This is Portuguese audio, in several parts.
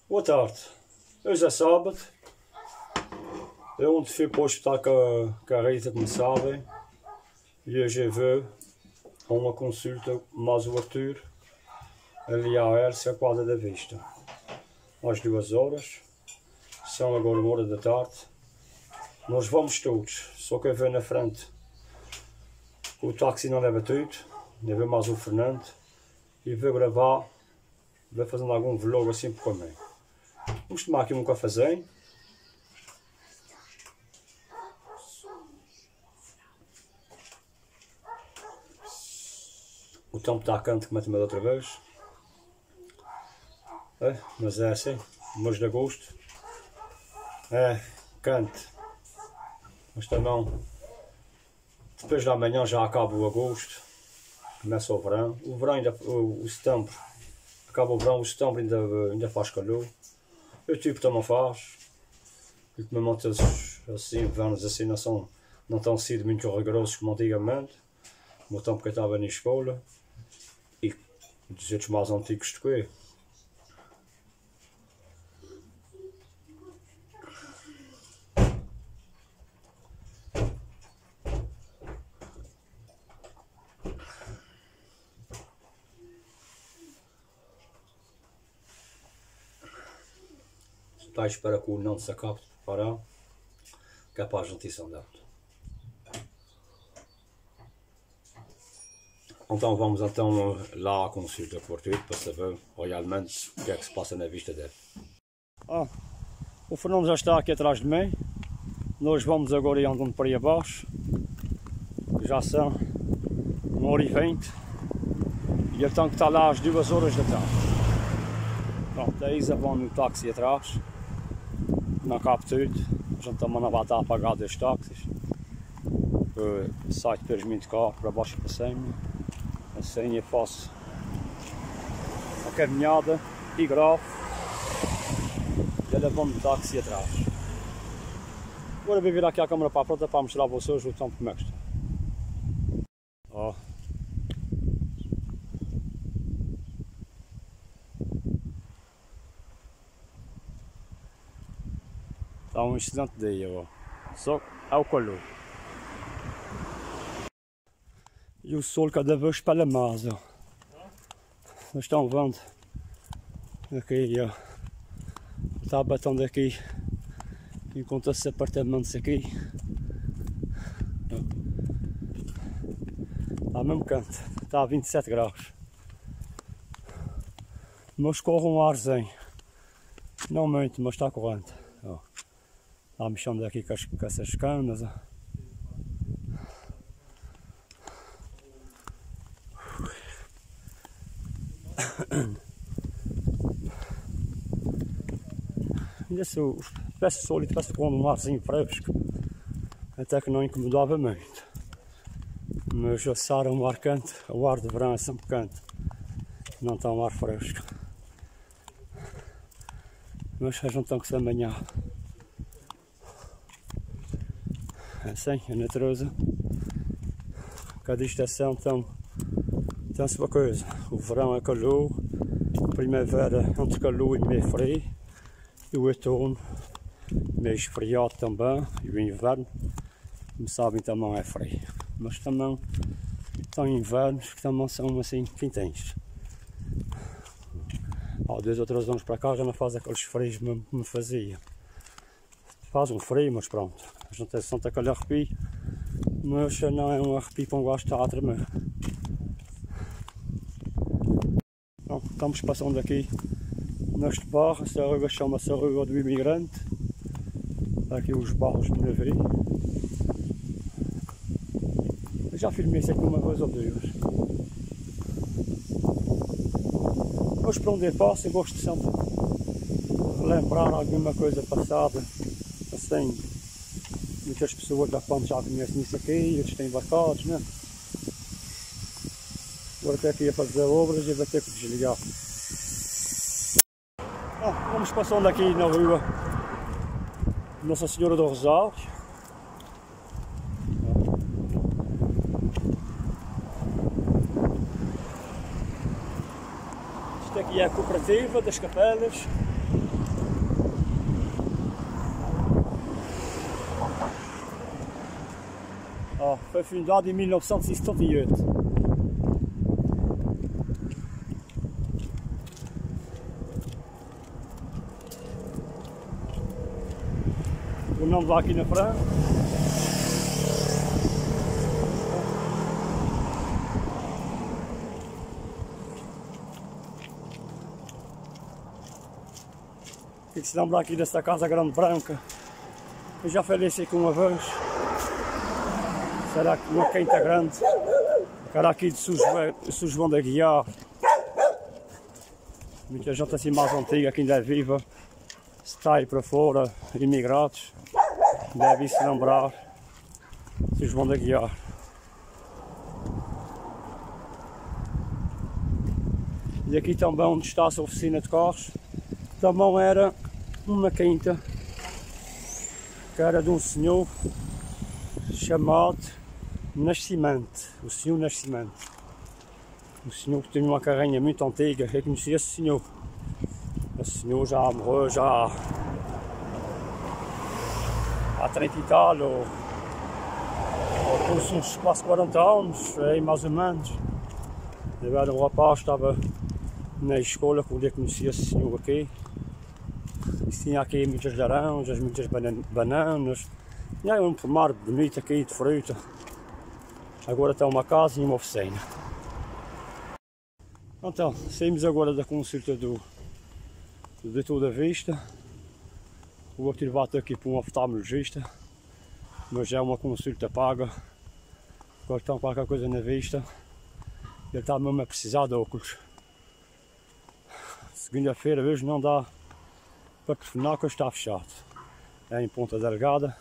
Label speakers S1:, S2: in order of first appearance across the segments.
S1: Boa tarde. Hoje é sábado. Eu ontem fui para o hospital com a Rita, como sabem. E hoje eu vou a uma consulta mais o Arthur, ali à Elsa, a quadra da vista. Às 2 horas. São agora 1 da tarde. Nós vamos todos, só que eu vou na frente. O táxi não leva tudo. Eu vou mais o Fernando. E vou gravar, vou fazendo algum vlog assim por mim. Vamos tomar aqui um cafezinho. O tempo está quente como a da outra vez. É, mas é assim, mês de agosto. É quente. Mas também, depois da manhã já acaba o agosto. Começa o verão. O verão ainda, o setembro. Acaba o verão, o setembro ainda faz calor. O tipo também faz. E como assim, invernos assim não tão sido muito rigorosos como antigamente. No tempo que eu estava na escola. E dos outros mais antigos do que eu. Está à espera que o não se acabe de preparar, que é para a juntição dela. Então vamos lá à consulta com o Arthur para saber realmente o que é que se passa na vista dele. O Fernando já está aqui atrás de mim. Nós vamos agora ir andando para aí abaixo. Já são 1h20 e ele tem que estar lá às 2 horas da tarde. Pronto, a Isa vai no táxi atrás. Não cabe tudo, a gente também não vai estar a pagar 2 táxis. Sai depois muito carro para baixo e para cima. Assim eu faço a caminhada e gravo. E ela vai no táxi atrás. Agora vou virar aqui a câmera para a pronta para mostrar a vocês o tempo como é que está. Está um excelente dia, ó. Só é o calor. E o sol cada vez espalha mais, ó. Vocês estão vendo? Aqui, ó. Está batendo aqui. Enquanto esses apartamentos aqui. Está mesmo quente. Está a 27 graus. Mas corre um arzinho. Não muito, mas está corrente. Ó. Está mexendo aqui com essas canas. Ainda se tivesse sol e tivesse pondo um arzinho fresco, até que não incomodava muito. Mas assar um ar quente, o ar de verão é sempre quente, não está um ar fresco. Mas a gente tem que se amanhar. Assim, a natureza, cada estação tem a sua coisa. O verão é calor, a primavera entre calor e meio frio, e o outono meio esfriado também, e o inverno, como sabem, também é frio. Mas também tem invernos que também são assim quentinhos. Há 2 ou 3 anos para cá já não faz aqueles frios que me fazia. Faz um frio, mas pronto. A gente sente aquele arrepio, mas não é um arrepio para um gajo estar a tremer. Então, estamos passando aqui neste bairro. Esta rua chama-se a Rua do Imigrante. Aqui os bairros de navio. Eu já filmei isso aqui uma vez ou 2. Mas para onde eu passo, eu gosto sempre de lembrar alguma coisa passada. Assim, muitas pessoas da ponte já conhecem isso aqui, outros têm embarcados, né? Agora estou aqui a fazer obras e vou ter que desligar. Vamos passando aqui na rua Nossa Senhora do Rosário. Isto aqui é a cooperativa das capelas. Ó, foi fundado em 1978. O nome lá aqui na frente. O que se lembra aqui desta casa grande branca? Eu já falei isso aqui uma vez. Será que uma quinta grande? Era aqui de São João da Guiar. Muita gente assim mais antiga que ainda é viva. Está aí para fora, imigrados. Deve se lembrar. São João da Guiar. E aqui também onde está a oficina de carros. Também era uma quinta que era de um senhor chamado Nascimento, o senhor Nascimento. O senhor que tinha uma carrinha muito antiga, eu conheci esse senhor. Esse senhor já morreu já há 30 e tal, ou uns quase 40 anos, aí mais ou menos. Eu era um rapaz, estava na escola quando eu conheci esse senhor aqui. Tinha aqui muitas laranjas, muitas bananas. E aí um pomar bonito aqui de fruta. Agora tem uma casa e uma oficina. Então, saímos agora da consulta do doutor da vista. Vou ativar aqui para um oftalmologista. Mas é uma consulta paga. Agora tem qualquer coisa na vista. Ele está mesmo a precisar de óculos. Segunda-feira hoje não dá para telefonar que está fechado. É em Ponta Delgada.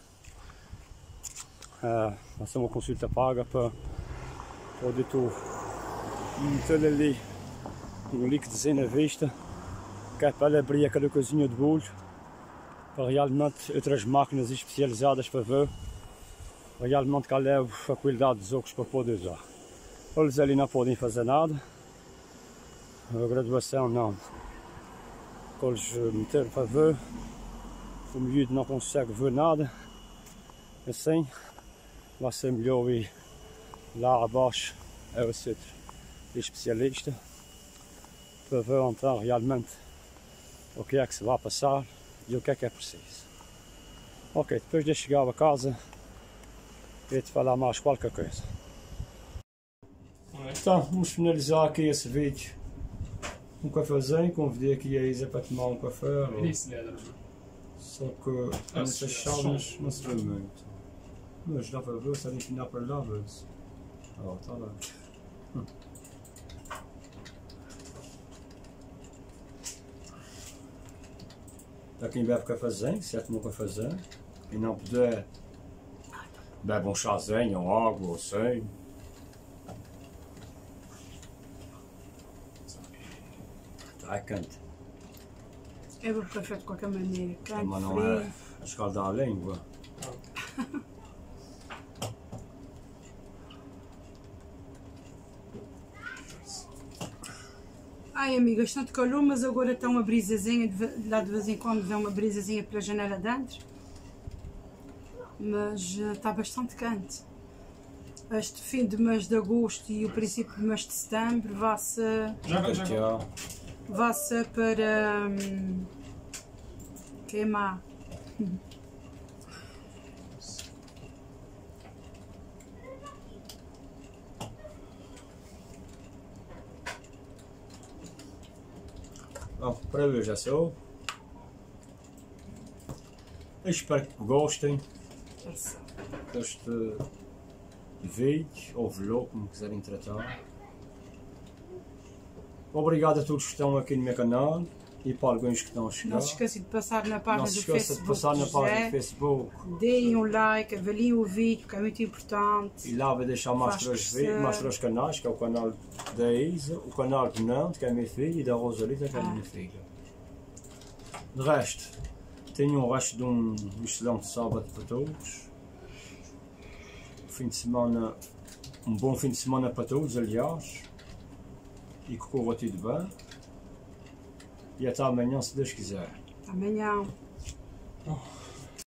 S1: Vai ser uma consulta paga para o doutor meter ali um líquidozinho na vista, que é para ele abrir aquela coisinha de bolho, para realmente outras máquinas especializadas para ver realmente qual é a qualidade dos óculos para poder usar. Eles ali não podem fazer nada, a graduação não. Eles meteram para ver, o miúdo não consegue ver nada, assim vai ser melhor ir lá abaixo ao centro de especialista para ver então realmente o que é que se vai passar e o que é preciso. Ok, depois de chegar a casa eu te falar mais qualquer coisa. Então, vamos finalizar aqui esse vídeo. Um cafezinho, convidei aqui a Isa para tomar um café. Só que nessas chaves não se vê muito. Mas dá para ver, se ele empinar para lá, mas... Oh, está lá. Para quem bebe cafezinho, se toma um cafezinho, e não puder, bebe um chazinho, ou água, ou assim. Está quente.
S2: Eu bebo café de qualquer maneira, quente,
S1: Mas não
S2: frio.
S1: é a escaldar a língua.
S2: Ai amiga, está de calor, mas agora está uma brisazinha, lá de vez em quando vem uma brisazinha pela janela dentro. Mas está bastante quente. Este fim de mês de agosto e o princípio do mês de setembro vai-se para queimar.
S1: Bom, para hoje é só. Eu espero que gostem deste vídeo ou vlog, como quiserem tratar. Obrigado a todos que estão aqui no meu canal e para alguns que estão a chegar.
S2: Não se esqueçam de passar na página do Facebook.
S1: De passar na página do Facebook.
S2: Deem um like, avaliem o vídeo, que é muito importante.
S1: E lá vai deixar mais três canais, que é o canal da Isa, o canal de Nantes, que é a minha filha, e da Rosalita, que é a minha filha. De resto, tenham o resto de um excelente sábado para todos. Fim de semana, um bom fim de semana para todos, aliás. E que corra tudo bem. E até amanhã, se Deus quiser.
S2: Amanhã.
S1: Oh.